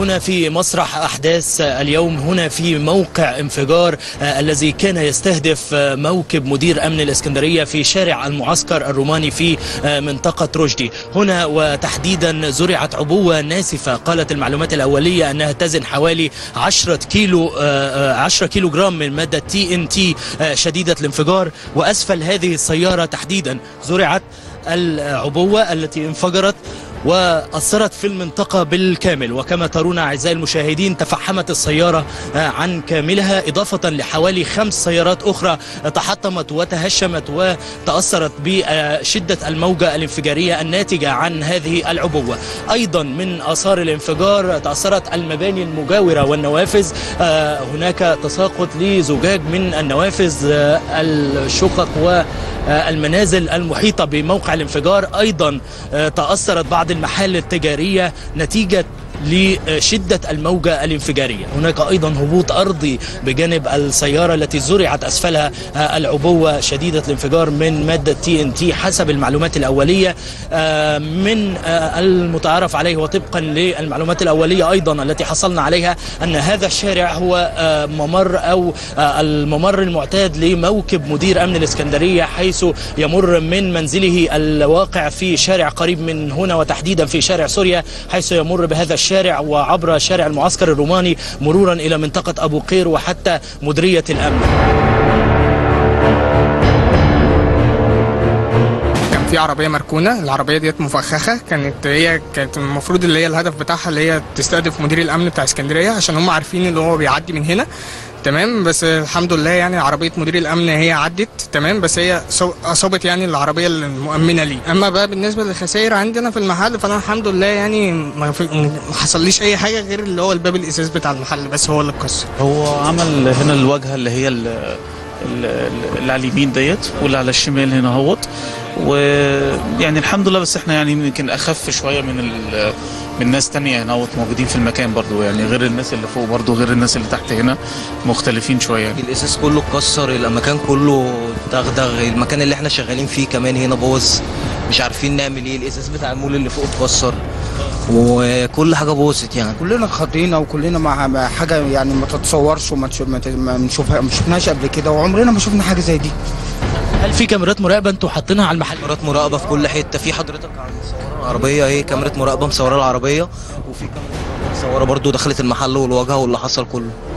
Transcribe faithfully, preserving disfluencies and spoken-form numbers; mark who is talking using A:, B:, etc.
A: هنا في مسرح أحداث اليوم، هنا في موقع انفجار الذي كان يستهدف موكب مدير أمن الإسكندرية في شارع المعسكر الروماني في منطقة رشدي. هنا وتحديدا زرعت عبوة ناسفة، قالت المعلومات الأولية أنها تزن حوالي عشرة كيلو عشرة كيلو جرام من مادة تي ان تي شديدة الانفجار، وأسفل هذه السيارة تحديدا زرعت العبوة التي انفجرت وأثرت في المنطقة بالكامل. وكما ترون أعزائي المشاهدين تفحمت السيارة عن كاملها، إضافة لحوالي خمس سيارات أخرى تحطمت وتهشمت وتأثرت بشدة الموجة الانفجارية الناتجة عن هذه العبوة. أيضا من آثار الانفجار تأثرت المباني المجاورة والنوافذ، هناك تساقط لزجاج من النوافذ، الشقق والمنازل المحيطة بموقع الانفجار. أيضا تأثرت بعض المحال التجارية نتيجة لشدة الموجة الانفجارية. هناك أيضا هبوط أرضي بجانب السيارة التي زرعت أسفلها العبوة شديدة الانفجار من مادة تي ان تي حسب المعلومات الأولية. من المتعارف عليه وطبقا للمعلومات الأولية أيضا التي حصلنا عليها أن هذا الشارع هو ممر أو الممر المعتاد لموكب مدير أمن الإسكندرية، حيث يمر من منزله الواقع في شارع قريب من هنا وتحديدا في شارع سوريا، حيث يمر بهذا الشارع وعبر شارع المعسكر الروماني مرورا إلى منطقة أبو قير وحتى مديرية الأمن.
B: كان في عربية مركونة، العربية ديت مفخخة، كانت هي كانت المفروض اللي هي الهدف بتاعها اللي هي تستهدف مدير الأمن بتاع اسكندرية عشان هم عارفين اللي هو بيعدي من هنا. تمام، بس الحمد لله يعني عربيه مدير الامن هي عدت تمام، بس هي اصابت يعني العربيه المؤمنه لي. اما بقى بالنسبه للخسائر عندنا في المحل فانا الحمد لله يعني ما حصليش اي حاجه غير اللي هو الباب الازاز بتاع المحل بس هو اللي اتكسر.
C: هو عمل هنا الواجهه اللي هي اللي على اليمين ديت واللي على الشمال هنا اهوت، ويعني الحمد لله بس احنا يعني يمكن اخف شويه من من ناس تانية هنا موجودين في المكان برضو، يعني غير الناس اللي فوق برضو غير الناس اللي تحت هنا مختلفين شويه يعني.
D: الاساس كله اتكسر، المكان كله دغدغ، المكان اللي احنا شغالين فيه كمان هنا باظ، مش عارفين نعمل ايه، الاساس بتاع المول اللي فوق اتكسر وكل حاجه باظت يعني.
E: كلنا خاطئين وكلنا مع حاجه يعني ما تتصورش وما نشوفها ما شفناش قبل كده وعمرنا ما شفنا حاجه زي دي.
A: هل في كاميرات مراقبه انتوا حاطينها على المحل؟
D: كاميرات مراقبه في كل حته، في حضرتك على مصوره العربيه اهي كاميرا مراقبه مصوره العربيه، وفي كاميرا مصوره برضو دخلت المحل والواجهه واللي حصل كله.